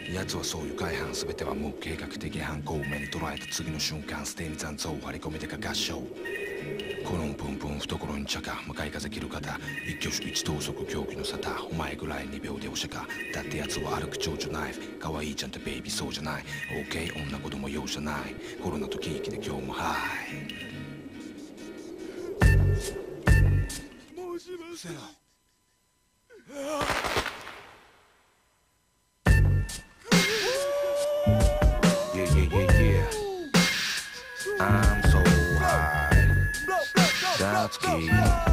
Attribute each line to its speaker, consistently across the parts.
Speaker 1: 奴はそういう改犯全ては無計画的犯行を目に捉えた次の瞬間捨てに残像を張り込みでか合唱コロンプンプン懐に茶化向かい風切る方一挙手一投足狂気の沙汰お前ぐらい2秒でお釈迦だって奴は歩く蝶々ナイフ可愛いちゃんってベイビーそうじゃない OK 女子供用じゃないコロナと喜劇で今日もハイもしもしI'm so high. That's key.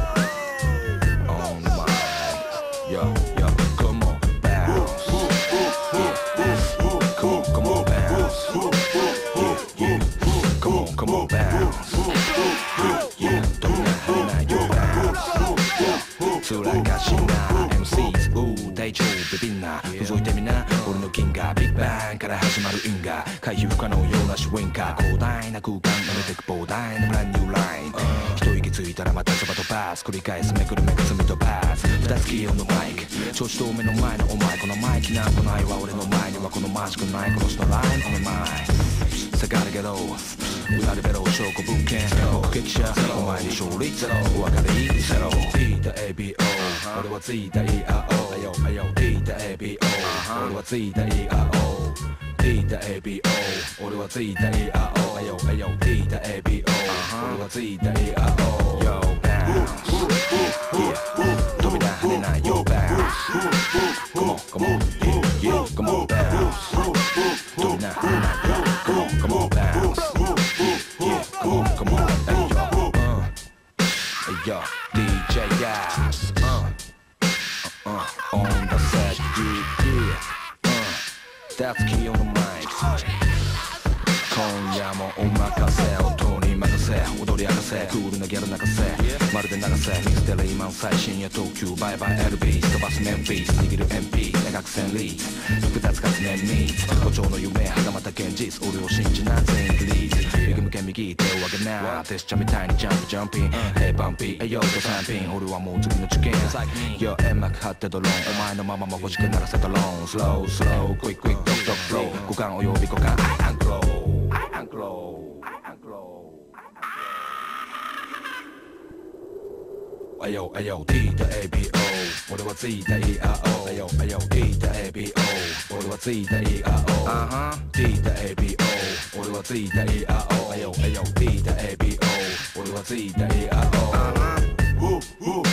Speaker 1: On the mic. Yeah, yeah. Come on, bounce. Yeah. Come on, bounce. Yeah, yeah. Come on, bounce. Yeah, don't let you bounce. つらかしな MCs 大丈夫ビビンな覗いてみな俺の銀河ビッグバンから始まる因果回避不可能ようなシュウィンカー広大な空間埋めてく膨大なブランニューライン一息ついたらまたそばとパス繰り返すめくるめく罪とパス二つキー用のマイク調子と目の前のお前このマイクなんこないは俺の前にはこのマジックないこの人のラインお前下がるけど歌でベロ証拠物件目撃者お前に勝利ゼロお別れいいゼロ聞いた ABO 俺はついた ERO 聞いた ABO 俺はついた ERO 聞いた ABO 俺はついた ERO 聞いた ABO 俺はついた ERO Yo bounce扉跳ねない Yo bounce Come on come on yeah come on bounce扉跳ねない Come on come on bounce yeah come on come on hey yo DJ Gas on the set yeah That's key on the mic 今夜もお任せ音に任せ踊り明かせクールなギャル泣かせまるで流せミステリーマン最新や東急バイバイ LB 飛ばすメンフィース握る MP 長く千里複雑かつねミーツ誇張の夢はたまた現実俺を信じな全員リーズ右向け右手を上げなテスチャみたいにジャンプジャンピンヘイバンピーエヨーと3ピン俺はもう次の受験 Yo 煙幕張ってドローンお前のままも欲しくならせドローンスロースロークイックイックドッドフロー五感及び五感 I am glow I am glow I am glow Ayo ayo 聞いた ABO 俺はついた ERO Ayo ayo 聞いた ABO 俺はついた ERO 聞いた ABO 俺はついた ERO Ayo ayo 聞いた ABO 俺はついた ERO